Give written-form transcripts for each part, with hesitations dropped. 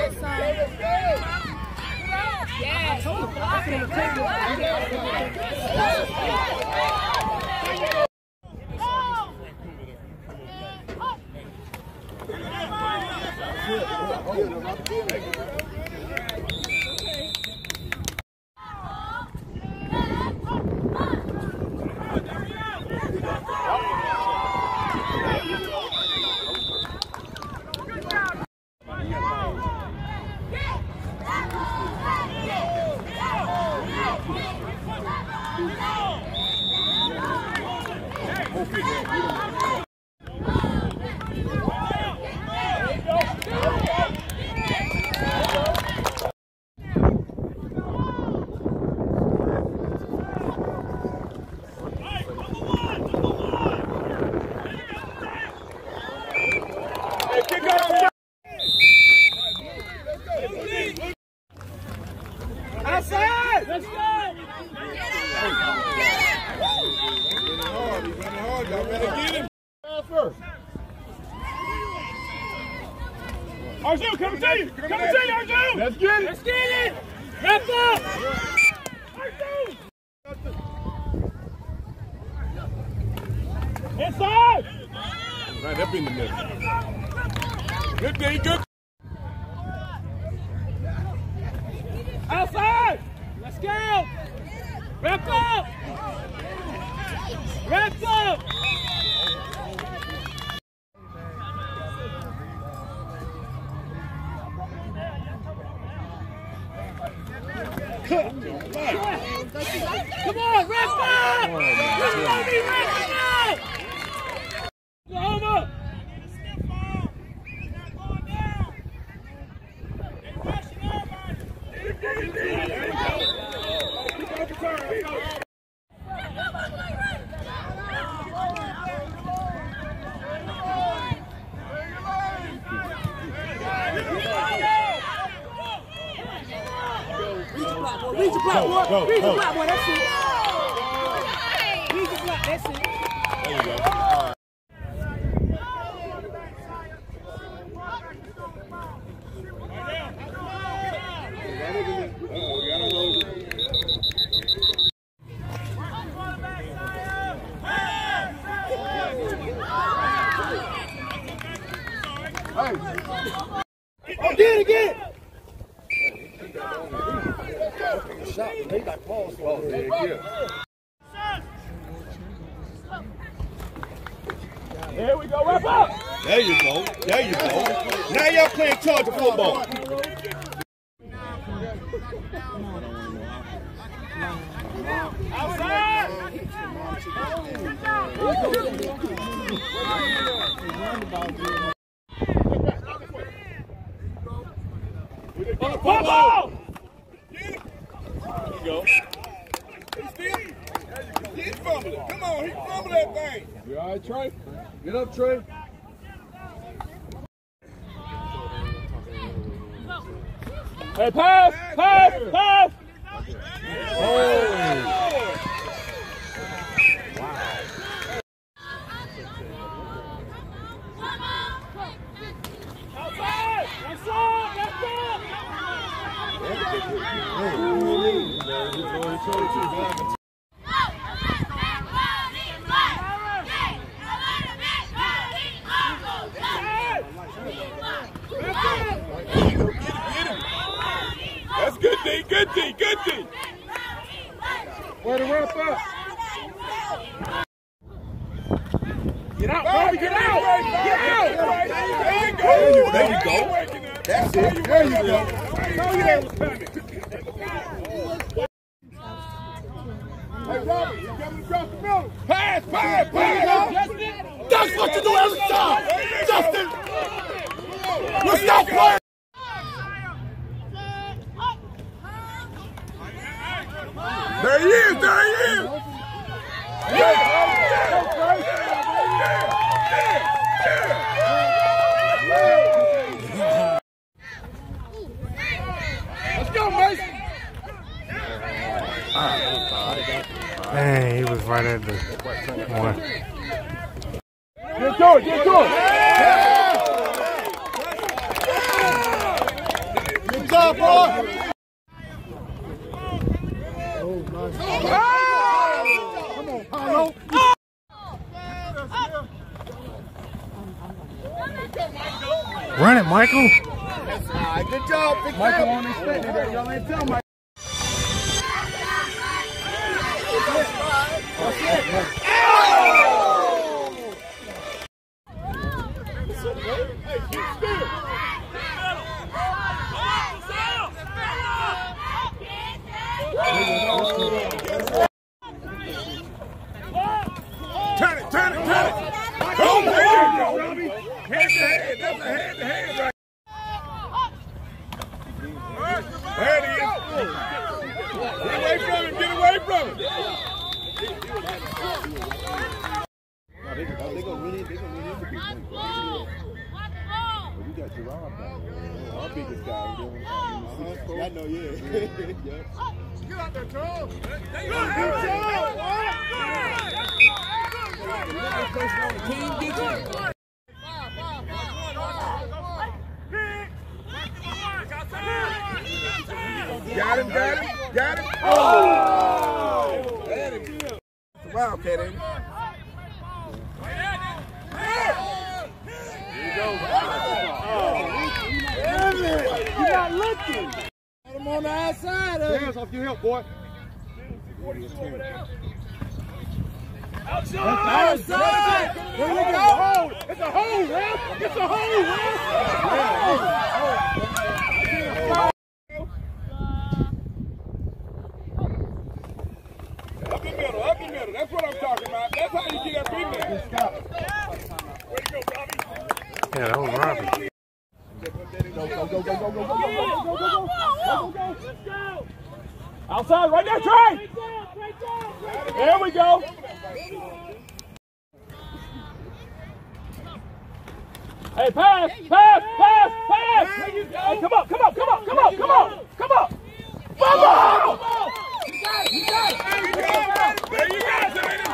Arjun, come to you! Come to you, Arjun! Let's get it! Let's get it! Wrap up! Arjun! Inside! Right up in the middle. Good day, good. Outside! Let's go! Wrap up! Wrap up! Come on, wrap up! Wrap up! Oklahoma! Read your block, boy. Read your block, boy. That's it. Read your block. That's it. There you go. All right. Oh, get it, get it! They got paused. Oh, yeah. There we go, wrap up! There you go. There you go. Now y'all playing charge of football. Outside! Football! There you go. He's fumbling. Come on, he fumbled that thing. You all right, Trey? Get up, Trey. Hey, pass! Pass! Pass! Oh! Outside! Outside! Let's go! That's good D, good D, good D. Way to wrap up. Get out, Bobby, get out! Get out! There you go. That's it. There you go. Oh, yeah, it was coming. Hey, Robbie, you got me across the middle. Pass, pass, pass! Justin! That's what you do every time! Justin! Let's not play! There he is, there he is. Let's go, Mason! Dang, he was right at the one. Get to it, get to it! job, boy. Come on, Paulo. Run it, Michael. That's all right. Good job, big Michael won't expect it. Y'all ain't tell Michael. Turn it, turn it, turn it. Oh, there you go, Robbie. Head to head. That's a head to head right there. It is. Get away from him. Get away from him. They gonna really be big. We got Gerard back. Our biggest guy. I know, yeah. Get out there, Charles. Got him, got him, got him. Oh! Got him. It's a wildcat, ain't it? Here you go. You're not looking. Put him on the outside. Hands off your hip, boy. Outside. There we go. It's a hole, man. It's a hole, man. Up the middle, up the middle. That's what I'm talking about. That's how you get up in there. Way to go, Robbie. Yeah, that was Robbie. Go. Outside, right there, Trey. There we go. Hey, pass. Hey, come on. Come on. There you go, Serena.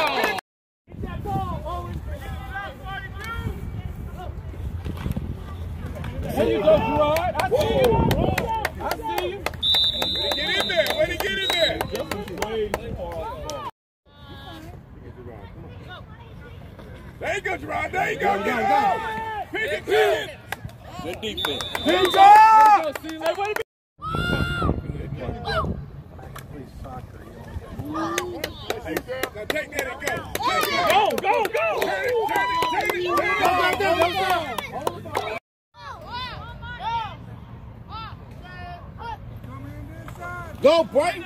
There you go, Gerard. I see you. Get in there. Way to get in there. There you go, Gerard. There you go. Get out. Pick it, pick it. Good defense. Pick it. Hey, girl, now take that and go. Go. Turn it. Go, Bright.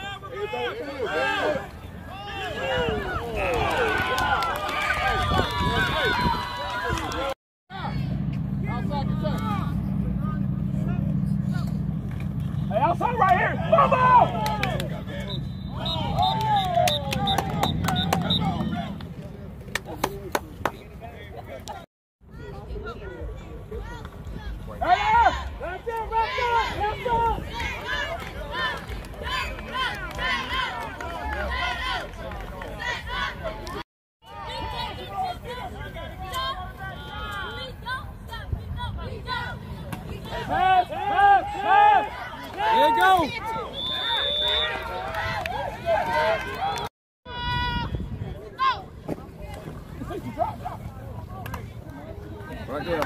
Hey, outside right here. Bubble! There you go. Right there.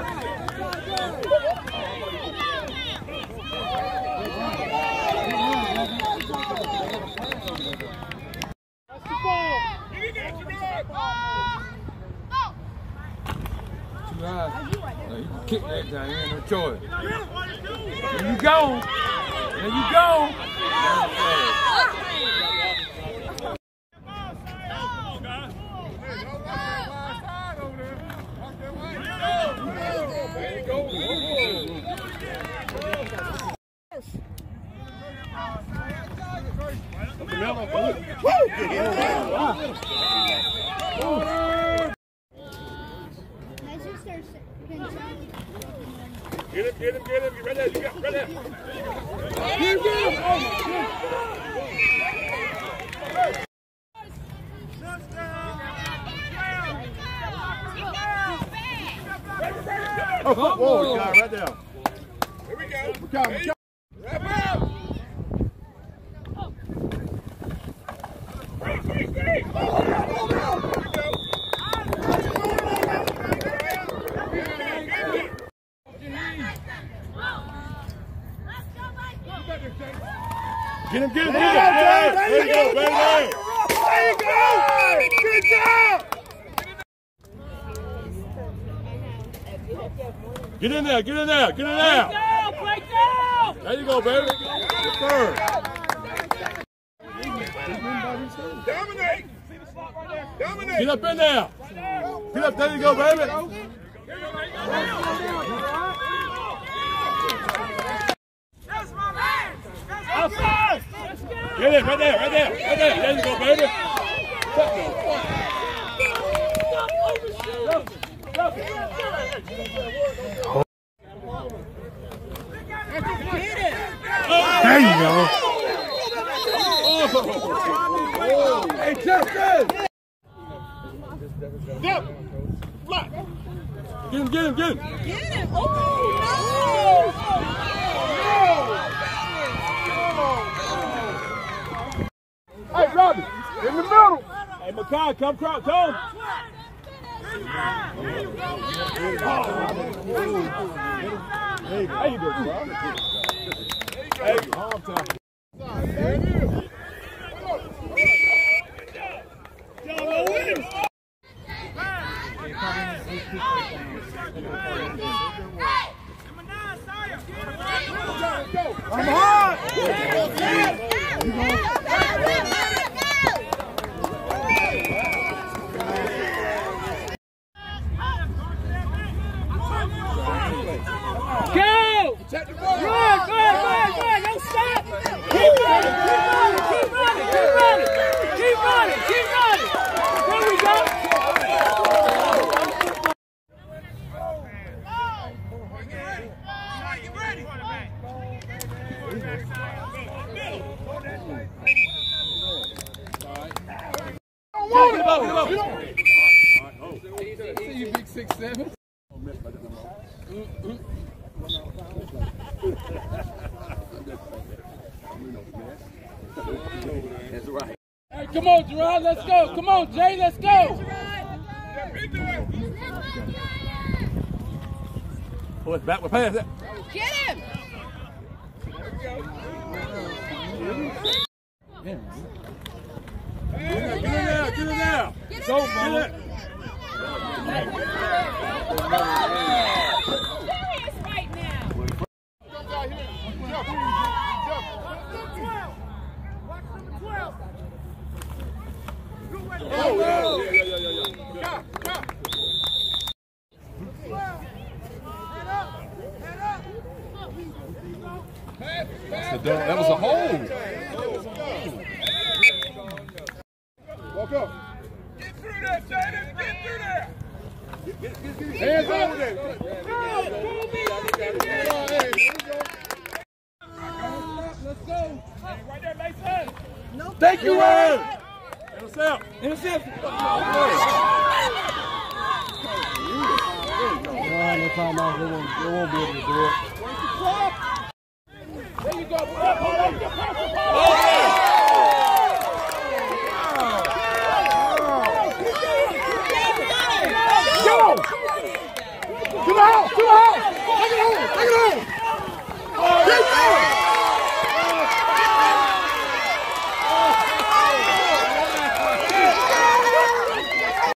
You can kick that down. You ain't no choice. There you go. Get him. Get right there. You got right there. Oh, God, right there. Here we go. We're coming. Get him, get him, get him. There you go, baby. There you go. Good job. Get in there, get in there, get in there. Break down! There you go, baby. Yes, sir. Dominate. Dominate. Get up in there. Get up, there you go, baby. Outside! Get it, right there, right there, right there. There you go, baby. There you go. Hey, Justin! Yep. Flat. Get him, get him, get him. Get him! Oh, no! Hey, Robbie, in the middle. Hey, Makai, come, come. Hey, how you doing, bro? Hey, arm time. I'm hard. Go! Run! Don't stop! Keep running! There we go! Get up. See you, big 6'7". That's right. Hey, come on, Gerard, let's go. Come on, Jay, let's go. Pull it back, we're past that. Get him! Get in there. Go, man. Serious right now! Oh, yeah. That was a hole. Walk up. Get through there, Jaden. Get through there. Hands up. Let's go. Right there, Mason. Thank you, Aaron. Intercept. No timeout. They won't be able to do it. There you go. Go! To the house! Take it home!